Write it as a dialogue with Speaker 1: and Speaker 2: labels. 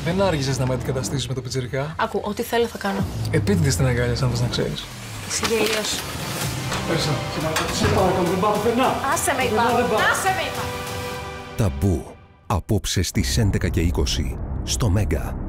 Speaker 1: Δεν άργησες να με αντικαταστήσεις με το πιτσιρικά.
Speaker 2: Άκου, ό,τι θέλω θα κάνω.
Speaker 1: Επίτηδες την αγκάλιας, αν θες να ξέρεις.
Speaker 2: Εσύ γελίος.
Speaker 1: Σε παρακαλώ, δεν πάω πουθενά.
Speaker 2: Άσε με είπα. Άσε με είπα.
Speaker 3: Ταμπού. Απόψε στις 11:20 στο Μέγκα.